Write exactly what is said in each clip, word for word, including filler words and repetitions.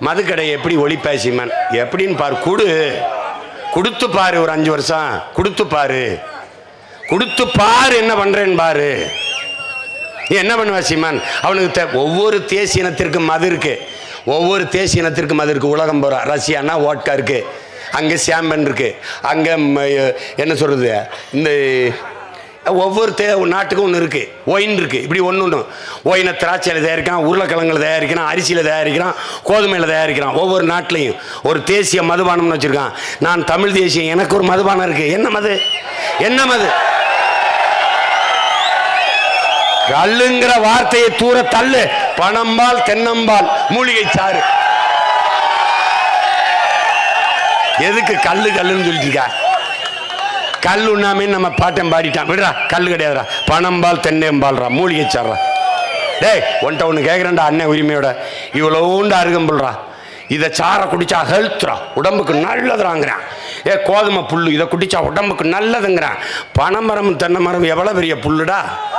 மதுக்கடை எப்படி ஒழிப்ப சீமான்? எப்படின்னு பாரு, குடு கொடுத்து பாரு, ஒரு அஞ்சு வருஷம் கொடுத்து பாரு, கொடுத்து பாரு என்ன பண்றேன்னு பாரு. நீ என்ன பண்ணுவ சீமான்? அவனுக்கு ஒவ்வொரு தேசிய இனத்திற்கும் மது இருக்கு, ஒவ்வொரு தேசிய இனத்திற்கும் மது இருக்கு. உலகம் போறா, ரஷ்யானா ஓட்கா இருக்கு, அங்கே சாம்பன் இருக்கு, அங்கே என்ன சொல்றது, இந்த ஒவ்வொரு தே நாட்டுக்கும் ஒன்று இருக்குது. ஒயின் இருக்குது, இப்படி ஒன்று ஒன்று. ஒயினை திராட்சையில் தயாரிக்கிறான், உருளைக்கிழங்குல தயாரிக்கிறான், அரிசியில் தயாரிக்கிறான், கோதுமையில் தயாரிக்கிறான். ஒவ்வொரு நாட்டிலையும் ஒரு தேசிய மதுபானம்னு வச்சுருக்கான். நான் தமிழ் தேசியம், எனக்கு ஒரு மதுபானம் இருக்குது. என்ன மது? என்ன மது? கல்லுங்கிற வார்த்தையை தூர தள்ளு. பனம்பால், தென்னம்பால், மூலிகை சாறு. எதுக்கு கல்லு கல்லுன்னு சொல்லிட்டு இருக்கா? கல் உண்ணாமே நம்ம பாட்டம் பாடிட்டான். விடுறா, கல் கிடையாதுரா, பனம்பால் தென்னம்பால்ரா, மூலிகை சாடுறா. டேய், ஒன்ட்ட ஒன்று கேட்குறேன்டா அண்ணன் உரிமையோட. இவ்வளோண்டு அருகம்புல்றா, இதை சாரை குடிச்சா ஹெல்த்ரா, உடம்புக்கு நல்லதுறாங்கிறான். ஏ கோதுமை புல், இதை குடிச்சா உடம்புக்கு நல்லதுங்கிறான். பனைமரம் தென்னை மரம் எவ்வளோ பெரிய புல்லுடா,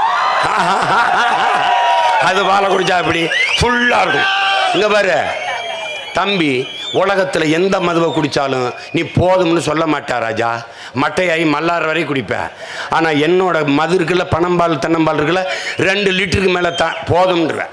அது பாலை குடிச்சா இப்படி ஃபுல்லாக இருக்கும். இங்கே பாரு தம்பி, உலகத்தில் எந்த மதுவை குடித்தாலும் நீ போதும்னு சொல்ல மாட்டா ராஜா. மட்டையாகி மல்லார் வரை குடிப்பேன். ஆனால் என்னோட மது இருக்குல்ல, பனம்பால் தென்னம்பால் இருக்குல்ல, ரெண்டு லிட்டருக்கு மேலே தான் போதும்ன்றேன்.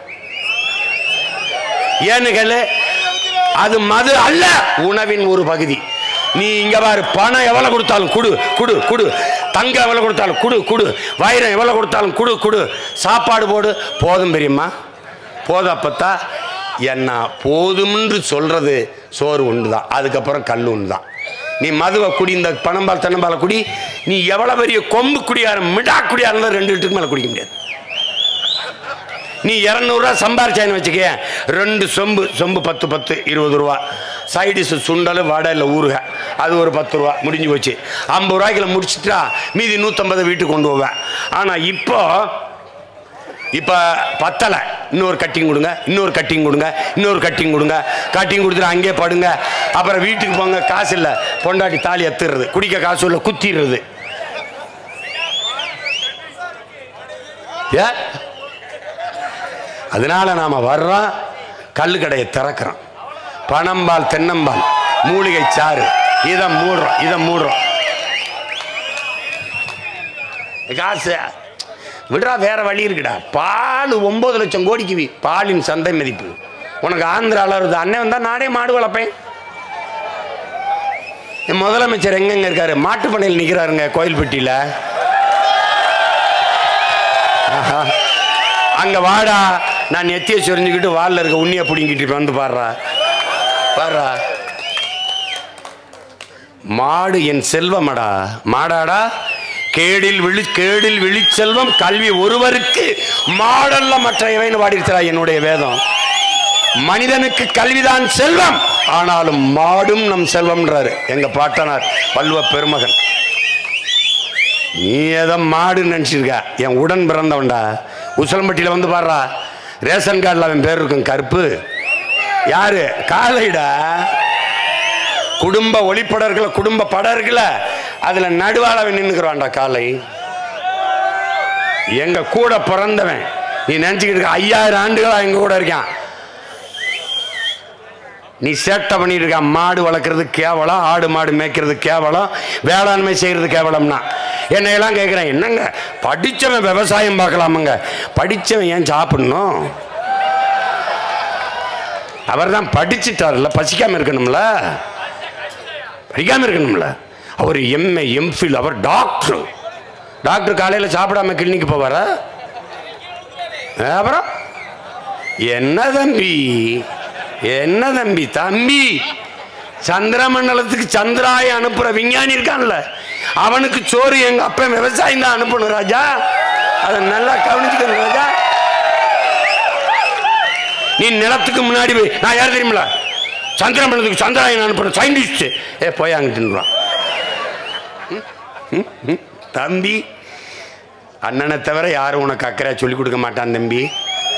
ஏன்னு கேளு, அது மது அல்ல, உணவின் ஒரு பகுதி. நீ இங்கே பாரு, பணம் எவ்வளோ கொடுத்தாலும் குடு குடு குடு, தங்கம் எவ்வளோ கொடுத்தாலும் குடு குடு, வைரம் எவ்வளோ கொடுத்தாலும் குடு குடு, சாப்பாடு போடு, போதும் பெரியம்மா போதும். அப்பத்தா என்ன போதும்ன்று சொல்றது சோறு ஒன்று தான், அதுக்கப்புறம் கல் ஒன்று தான். நீ மதுவை குடி, இந்த பனம்பால் தென்னம்பாலை குடி, நீ எவ்வளோ பெரிய கொம்பு குடியார மிடா குடியா இருந்தால் ரெண்டு லிட்டருக்கு மேலே குடிக்க முடியாது. நீ இரநூறுவா சம்பாரிச்சான்னு வச்சுக்க, ரெண்டு சொம்பு சொம்பு பத்து பத்து இருபது ரூபா, சைடிஷ் சுண்டல் வடை இல்லை ஊறுக, அது ஒரு பத்து ரூபா, முடிஞ்சு போச்சு. ஐம்பது ரூபாய்க்குள்ள முடிச்சுட்டா மீதி நூற்றம்பது வீட்டுக்கு கொண்டு போவேன். ஆனால் இப்போ இப்போ பத்தலை, இன்னொரு கட்டிங் கொடுங்க, இன்னொரு கட்டிங் கொடுங்க, இன்னொரு கட்டிங் கொடுங்க, கட்டிங் கொடுத்துட்டு அங்கேயே படுங்க. அப்புறம் வீட்டுக்கு போங்க, காசு இல்லை, பொண்டாட்டி தாலி எத்துறது, குடிக்க காசு இல்லை, குத்திடுறது. ஏ அதனால நாம வர்றோம், கல்லு கடையை திறக்கிறோம், பனம்பால் தென்னம்பால் மூலிகை சாறு, இதை மூடுறோம், இதை மூடுறோம். காசு விடுறா, வேற வழி இருக்குடா. பால் ஒன்பது லட்சம் கோடிக்கு பாலின் சந்தை மதிப்பு. உனக்கு ஆந்திராவில் வருது. அண்ணன் வந்தா நானே மாடு வளர்ப்பேன். என் முதலமைச்சர் எங்கெங்க இருக்காரு? மாட்டுப்பண்ணையில் நிற்கிறாருங்க, கோயில்பட்டியில். அங்க வாடா, நான் நெத்தியை சொரிஞ்சுக்கிட்டு வாலில் இருக்க உண்ணியை பிடிங்கிட்டு வந்து பாடுறா பாடுறா. மாடு என் செல்வமடா, மாடாடா, கேடில் விழி கேடில் விழிச்செல்வம் கல்வி ஒருவருக்கு, மாடல்ல மற்றையவைன்னு பாடிருக்கிறா என்னுடைய வேதம். மனிதனுக்கு கல்விதான் செல்வம், ஆனாலும் மாடும் நம் செல்வம்ன்றாரு எங்க பாட்டனார் வள்ளுவ பெருமகன். நீ எதை மாடுன்னு நினைச்சிருக்க? என் உடன் பிறந்தவன்டா. உசலம்பட்டியில வந்து பாடுறா, ரேஷன் கார்டில் அவன் பேர் இருக்கும், கருப்பு. யாரு? காளைடா. குடும்ப ஒளிப்படம் இருக்குல்ல, குடும்ப படம் இருக்குல்ல, அதுல நடுவாள நின்னுக்குறான்டா காளை. எங்க கூட பிறந்தவன். நீ நினைச்சுக்கிட்டு இருக்க ஐயாயிரம் ஆண்டுகளா எங்க கூட இருக்கான். நீ சேட்டை பண்ணிட்டு இருக்க. மாடு வளர்க்கறது கேவலம், ஆடு மாடு மேய்க்கிறது கேவலம், வேளாண்மை செய்யறது கேவலம்னா என்னையெல்லாம் கேட்குறேன். என்னங்க படித்தவன் விவசாயம் பார்க்கலாமுங்க, படித்தவன் ஏன் சாப்பிடணும்? அவர் தான் படிச்சுட்டார்ல, பசிக்காம இருக்கணும்ல, படிக்காம இருக்கணும்ல. அவர் எம்ஏ எம்ஃபில், அவர் டாக்டர். டாக்டர் காலையில் சாப்பிடாம கிளினிக்கு போவாரா? அப்புறம் என்ன தம்பி, என்ன தம்பி தம்பி சந்திரமண்டலத்துக்கு சந்திராய அனுப்புற விஞ்ஞானி இருக்கான்ல, அவனுக்கு சோறு எங்க அப்ப விவசாயம் தான் அனுப்பணும் ராஜா. அதை நல்லா கவனிச்சுக்கணும் ராஜா. நீ நிலத்துக்கு முன்னாடி போய், நான் யார் தெரியுமில, சந்திரமண்டலத்துக்கு சந்திராயன் அனுப்புற சயின்டிஸ்ட், ஏ போய் அங்கிட்டுன்றான். தம்பி, அண்ணனை தவிர யாரும் உனக்கு அக்கறையா சொல்லிக் கொடுக்க மாட்டான் தம்பி.